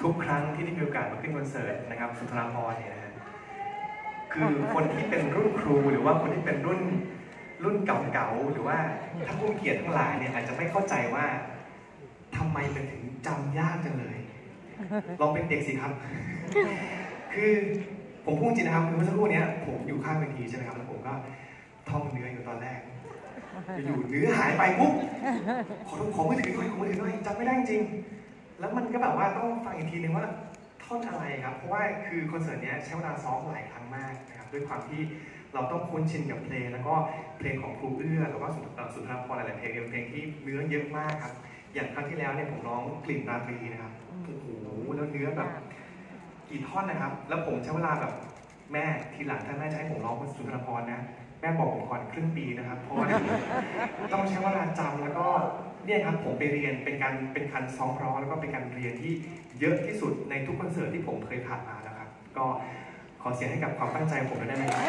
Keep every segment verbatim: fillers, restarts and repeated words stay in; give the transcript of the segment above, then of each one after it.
ทุกครั้งที่ได้มีโอกาสมาขึ้นคอนเสิร์ตนะครับสุนทรภรณ์เนี่ยนะฮะคือคนที่เป็นรุ่นครูหรือว่าคนที่เป็นรุ่นรุ่นเก่าๆหรือว่าถ้าผู้เกียรติทั้งหลายเนี่ยอาจจะไม่เข้าใจว่าทำไมเป็นถึงจำยากจังเลยลองเป็นเด็กสิครับคือผมพูดจริงนะครับคือเมื่อสักครู่นี้ผมอยู่ข้างเวทีใช่ไหมครับแล้วผมก็ท่องเนื้ออยู่ตอนแรกอยู่เนื้อหายไปปุ๊บขอขอมือถือหน่อยขอมือถือหน่อยจำไม่ได้จริงแล้วมันก็แบบว่าต้องฟังอีกทีนึงว่าท่อนอะไรครับเพราะว่าคือคอนเสิร์ตนี้ใช้เวลาซ้อมหลายครั้งมากนะครับด้วยความที่เราต้องคุ้นชินกับเพลงแล้วก็เพลงของครูเอื้อหรือว่าสุนทรภรณ์หลายๆเพลงเป็นเพลงที่เนื้อเยอะมากครับอย่างครั้งที่แล้วเนี่ยผมร้องกลิ่นราตรีนะครับโอ้โหแล้วเนื้อแบบกี่ท่อนนะครับแล้วผมใช้เวลาแบบแม่ทีหลังถ้าแม่จะให้ผมร้องสุนทรภรณ์นะแม่บอกผมก่อนครึ่งปีนะครับเพราะว่าต้องใช้เวลาจำแล้วก็เนี่ยครับผมไปเรียนเป็นการเป็นการซ้อมร้องแล้วก็เป็นการเรียนที่เยอะที่สุดในทุกคอนเสิร์ตที่ผมเคยผ่านมาแล้วครับก็ขอเสียงให้กับความตั้งใจผมได้ไหมครับ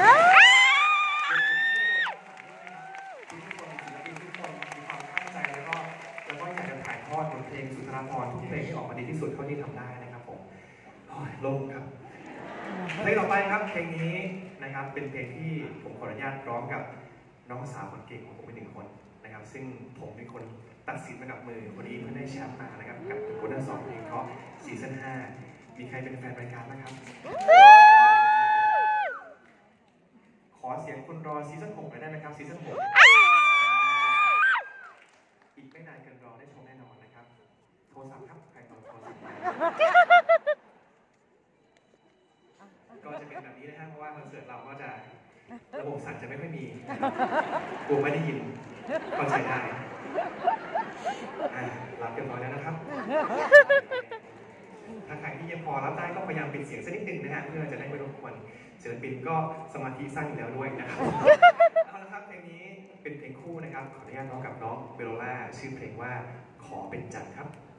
ทุกคนศิลปินทุกคนมีความตั้งใจแล้วก็แล้วก็อยากจะถ่ายทอดบทเพลงสุนทรภรณ์ทุกเพลงที่ออกมาดีที่สุดเท่าที่ทำได้นะครับผมโล่งครับเพลงต่อไปครับเพลงนี้นะครับเป็นเพลงที่ผมขออนุญาตร้องกับน้องสาวคนเก่งของผมเป็นหนึ่งคนนะครับซึ่งผมเป็นคนตัดสินมากับมือคนนี้เพิ่งได้แชมป์มานะครับกับโกลเด้นสองเพลงเพราะซีซั่นห้ามีใครเป็นแฟนรายการไหมครับขอเสียงคนรอซีซั่นหกได้ไหมครับซีซั่นหกอีกไม่นานเกินรอได้ชมแน่นอนนะครับโทรศัพท์ครับใครโทรโทรศัพท์ก็จะเป็นแบบนี้นะครับเพราะว่าคอนเสิร์ตเราก็จะระบบสั่นจะไม่ค่อยมีกลัวไม่ได้ยินก็ใช้ได้รับเรียบร้อยแล้วนะครับถ้าใครที่ยังพอรับได้ก็พยายามปิดเสียงสักนิดนึงนะฮะเพื่อจะได้ไม่รบกวนศิลปินก็สมาธิสั้นอยู่แล้วด้วยนะครับเอาละครับเพลงนี้เป็นเพลงคู่นะครับขออนุญาตร้องกับน้องเบลล่าชื่อเพลงว่าขอเป็นจันทร์ครับ